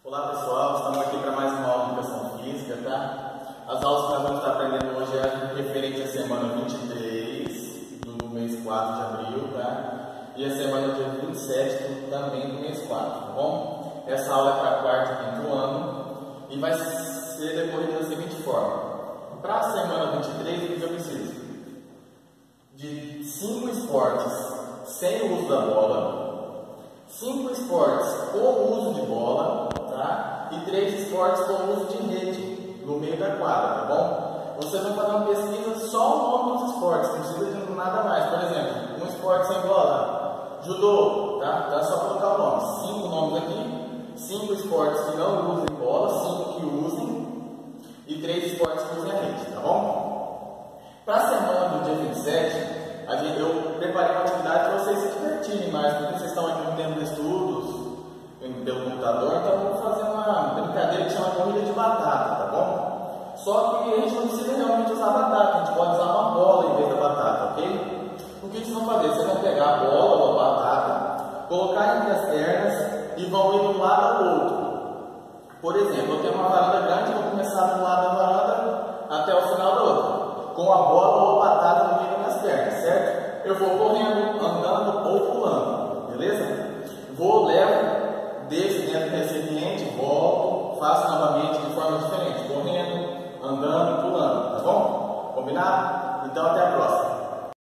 Olá pessoal, estamos aqui para mais uma aula de Educação Física, tá? As aulas que nós vamos estar aprendendo hoje é referente à semana 23 do mês 4 de abril, tá? E a semana dia 27 também do mês 4, tá bom? Essa aula é para quarto e quinto ano e vai ser decorrida da seguinte forma. Para a semana 23, o que eu preciso? De 5 esportes sem o uso da bola, 5 esportes com uso de bola, tá? E 3 esportes com uso de rede no meio da quadra, tá bom? Vocês vão fazer uma pesquisa só o nome dos esportes, não precisa de nada mais. Por exemplo, um esporte sem bola, judô, tá? Dá só colocar o nome. 5 nomes aqui, 5 esportes que não usem bola, 5 que usem e 3 esportes que usem a rede, tá bom? Para a semana do dia 27, eu preparei uma atividade para vocês se divertirem mais, porque vocês estão aqui no tempo de estudos, pelo computador, então vamos fazer uma brincadeira que chama corrida de batata, tá bom? Só que a gente não precisa realmente usar batata, a gente pode usar uma bola em vez da batata, ok? O que vocês vão fazer? Vocês vão pegar a bola ou a batata, colocar entre as pernas e vão ir de um lado ao outro. Por exemplo, eu tenho uma varanda grande, vou começar de um lado da varanda até o final da outra, com a bola ou a batata no meio das pernas, certo? Eu vou correndo, andando ou pulando, beleza? Levo, deixo dentro do recipiente, volto, faço novamente de forma diferente, correndo, andando, pulando, tá bom? Combinado? Então até a próxima.